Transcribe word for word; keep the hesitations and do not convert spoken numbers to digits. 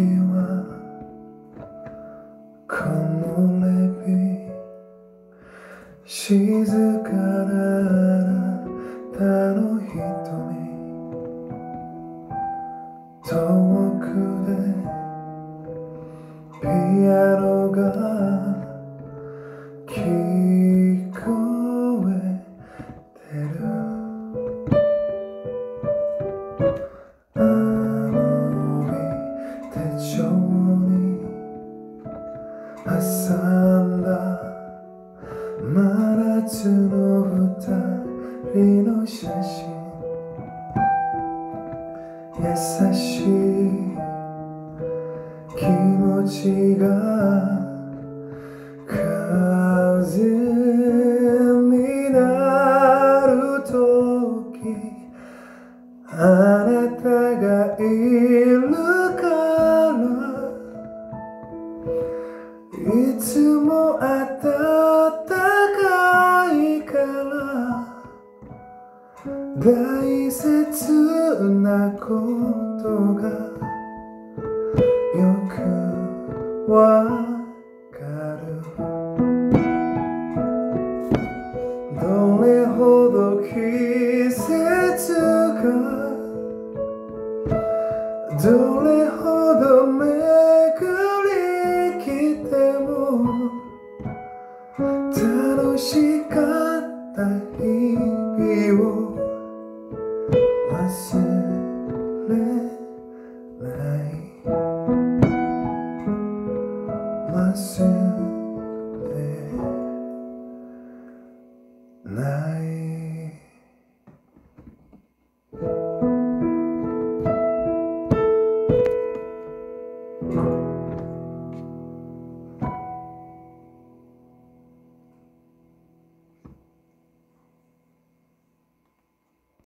は木漏れ日静かなあなたの瞳遠くでピアノが聞こえてるあの日手帳に挟んだ真夏の二人の写真優しい気持ちが風になるときあなたがいるからいつも暖かいから大切なことがよくわかるどれほど季節がどれほど巡り来ても楽しかった日々を忘れない忘れない